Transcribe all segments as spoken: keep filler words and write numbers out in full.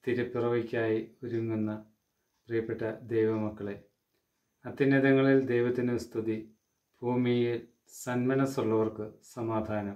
തിരുപ്പിറവിക്കായി ഒരുങ്ങുന്ന പ്രിയപ്പെട്ട ദൈവമക്കളെ, അത്യുന്നതങ്ങളിൽ ദൈവത്തിന് സ്തുതി, ഭൂമിയിൽ സന്മനസ്സുള്ളവർക്ക് സമാധാനം.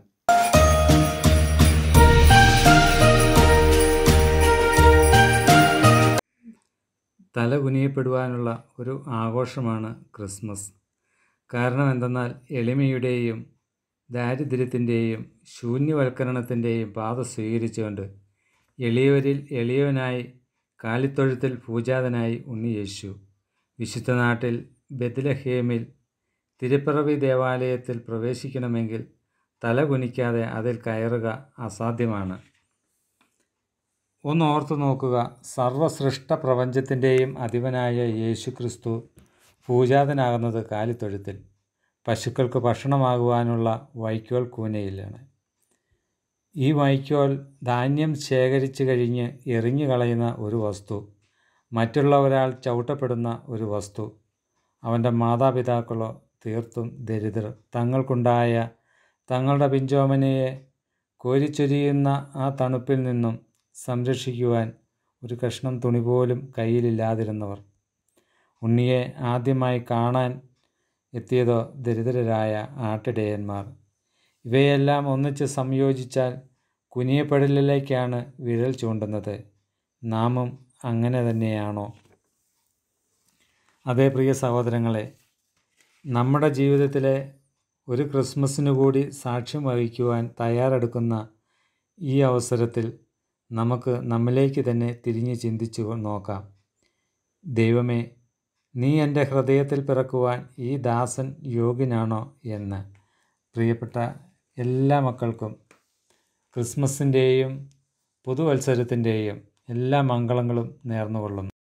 തല കുനിയപ്പെടുവാനുള്ള ഒരു ആഘോഷമാണ് ക്രിസ്മസ്. കാരണം എന്തെന്നാൽ എളിമയുടെയും ദാരിദ്ര്യത്തിൻ്റെയും ശൂന്യവൽക്കരണത്തിൻ്റെയും പാത സ്വീകരിച്ചുകൊണ്ട് എളിയവരിൽ എളിയവനായി കാലിത്തൊഴുത്തിൽ പൂജാതനായി ഉണ്ണി യേശു വിശുദ്ധ നാട്ടിൽ ബെത്ലഹേമിൽ തിരുപ്പിറവി ദേവാലയത്തിൽ പ്രവേശിക്കണമെങ്കിൽ തല കുനിക്കാതെ അതിൽ കയറുക അസാധ്യമാണ്. ഒന്ന് ഓർത്തു നോക്കുക, സർവസൃഷ്ട പ്രപഞ്ചത്തിൻ്റെയും അധിപനായ യേശു ക്രിസ്തു പൂജാതനാകുന്നത് കാലിത്തൊഴുത്തിൽ. പശുക്കൾക്ക് ഭക്ഷണമാകുവാനുള്ള വൈക്കോൽ കൂനയിലാണ്. ഈ വൈക്കോൽ ധാന്യം ശേഖരിച്ചു കഴിഞ്ഞ് എറിഞ്ഞു കളയുന്ന ഒരു വസ്തു, മറ്റുള്ള ഒരാൾ ചവിട്ടപ്പെടുന്ന ഒരു വസ്തു. അവൻ്റെ മാതാപിതാക്കളോ തീർത്തും ദരിദ്രർ. തങ്ങൾക്കുണ്ടായ തങ്ങളുടെ പിഞ്ചോമനയെ കോരിച്ചൊരിയുന്ന ആ തണുപ്പിൽ നിന്നും സംരക്ഷിക്കുവാൻ ഒരു കഷ്ണം തുണി പോലും കയ്യിലില്ലാതിരുന്നവർ. ഉണ്ണിയെ ആദ്യമായി കാണാൻ എത്തിയതോ ദരിദ്രരായ ആട്ടിടയന്മാർ. ഇവയെല്ലാം ഒന്നിച്ച് സംയോജിച്ചാൽ കുനിയപ്പെടലിലേക്കാണ് വിരൽ ചൂണ്ടുന്നത്. നാമും അങ്ങനെ തന്നെയാണോ? അതേ പ്രിയ സഹോദരങ്ങളെ, നമ്മുടെ ജീവിതത്തിലെ ഒരു ക്രിസ്മസിനു കൂടി സാക്ഷ്യം വഹിക്കുവാൻ തയ്യാറെടുക്കുന്ന ഈ അവസരത്തിൽ നമുക്ക് നമ്മിലേക്ക് തന്നെ തിരിഞ്ഞ് ചിന്തിച്ചു നോക്കാം. ദൈവമേ, നീ എൻ്റെ ഹൃദയത്തിൽ പിറക്കുവാൻ ഈ ദാസൻ യോഗ്യനാണോ എന്ന്. പ്രിയപ്പെട്ട എല്ലാ മക്കൾക്കും ക്രിസ്മസിൻ്റെയും പുതുവത്സരത്തിൻ്റെയും എല്ലാ മംഗളങ്ങളും നേർന്നുകൊള്ളുന്നു.